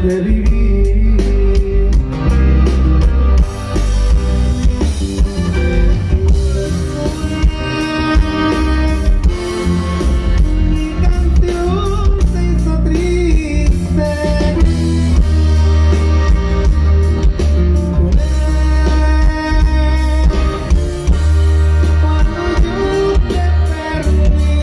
de vivir. Mi canción se hizo triste con él. Cuando yo te perdí,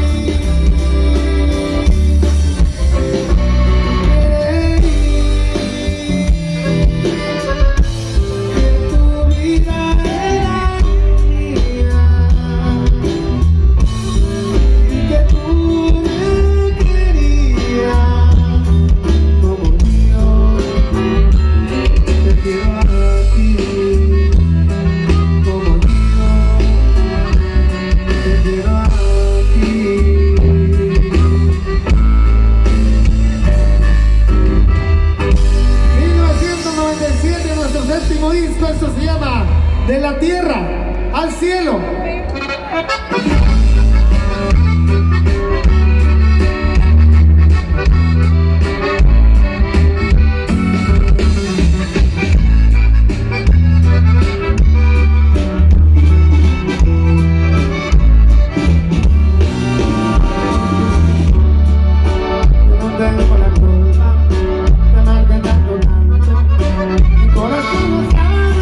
disco, esto se llama De la Tierra al Cielo. Yo no tengo la culpa de amarte tanto, tanto. Mi corazón no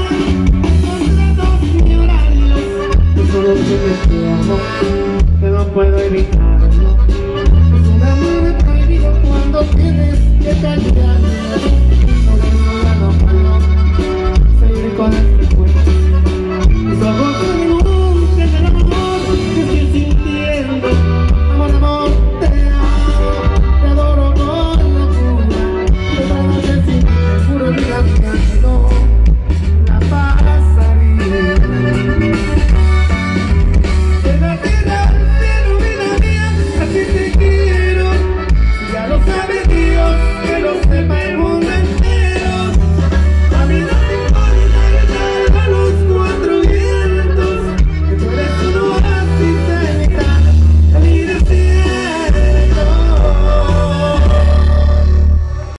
te amo, que no puedo evitarlo. Es un amor prohibido cuando tienes que